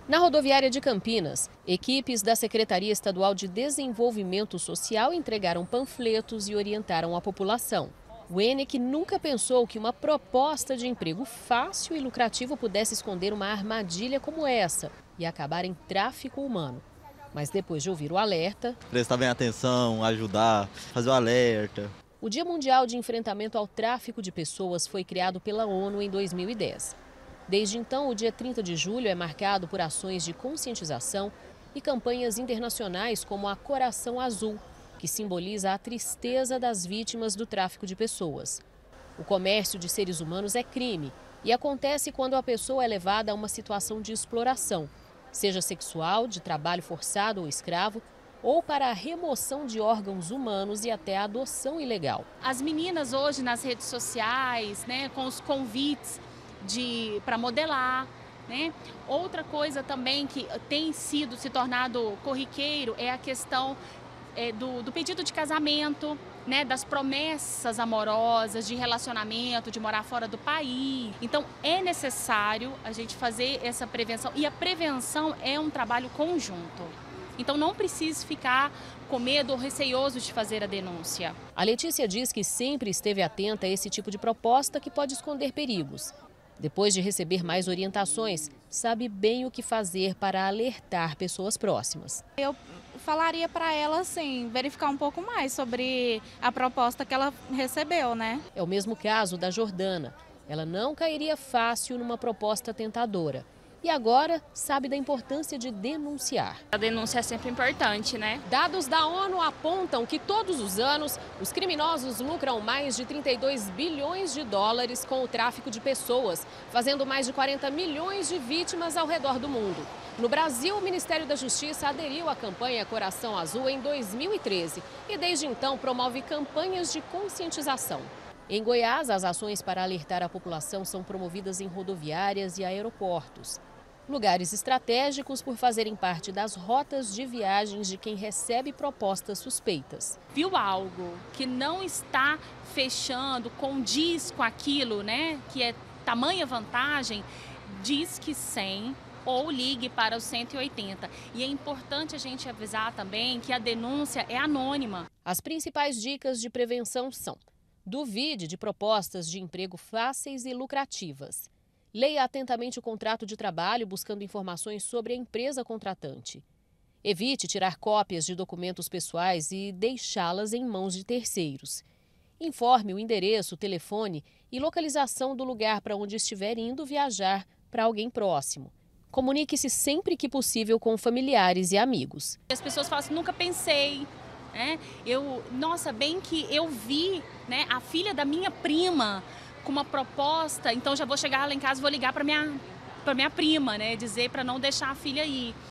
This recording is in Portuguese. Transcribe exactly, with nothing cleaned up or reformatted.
Na rodoviária de Campinas, equipes da Secretaria Estadual de Desenvolvimento Social entregaram panfletos e orientaram a população. O ENEC nunca pensou que uma proposta de emprego fácil e lucrativo pudesse esconder uma armadilha como essa e acabar em tráfico humano. Mas depois de ouvir o alerta... Prestar bem atenção, ajudar, fazer o alerta. O Dia Mundial de Enfrentamento ao Tráfico de Pessoas foi criado pela ONU em dois mil e dez. Desde então, o dia trinta de julho é marcado por ações de conscientização e campanhas internacionais como a Coração Azul, que simboliza a tristeza das vítimas do tráfico de pessoas. O comércio de seres humanos é crime e acontece quando a pessoa é levada a uma situação de exploração, seja sexual, de trabalho forçado ou escravo, ou para a remoção de órgãos humanos e até a adoção ilegal. As meninas hoje nas redes sociais, né, com os convites de para modelar, né? Outra coisa também que tem sido se tornado corriqueiro é a questão é, do, do pedido de casamento, né? Das promessas amorosas, de relacionamento, de morar fora do país. Então é necessário a gente fazer essa prevenção e a prevenção é um trabalho conjunto. Então não precisa ficar com medo ou receioso de fazer a denúncia. A Letícia diz que sempre esteve atenta a esse tipo de proposta que pode esconder perigos. Depois de receber mais orientações, sabe bem o que fazer para alertar pessoas próximas. Eu falaria para ela, assim, verificar um pouco mais sobre a proposta que ela recebeu, né? É o mesmo caso da Jordana. Ela não cairia fácil numa proposta tentadora. E agora sabe da importância de denunciar. A denúncia é sempre importante, né? Dados da ONU apontam que todos os anos os criminosos lucram mais de trinta e dois bilhões de dólares com o tráfico de pessoas, fazendo mais de quarenta milhões de vítimas ao redor do mundo. No Brasil, o Ministério da Justiça aderiu à campanha Coração Azul em dois mil e treze e desde então promove campanhas de conscientização. Em Goiás, as ações para alertar a população são promovidas em rodoviárias e aeroportos. Lugares estratégicos por fazerem parte das rotas de viagens de quem recebe propostas suspeitas. Viu algo que não está fechando, condiz com aquilo, né, que é tamanha vantagem, diz que cem ou ligue para o cento e oitenta. E é importante a gente avisar também que a denúncia é anônima. As principais dicas de prevenção são: duvide de propostas de emprego fáceis e lucrativas. Leia atentamente o contrato de trabalho buscando informações sobre a empresa contratante. Evite tirar cópias de documentos pessoais e deixá-las em mãos de terceiros. Informe o endereço, telefone e localização do lugar para onde estiver indo viajar para alguém próximo. Comunique-se sempre que possível com familiares e amigos. As pessoas falam assim, nunca pensei. É, eu, nossa, bem que eu vi, né, a filha da minha prima com uma proposta, então já vou chegar lá em casa e vou ligar para minha, para minha prima, né, dizer para não deixar a filha ir.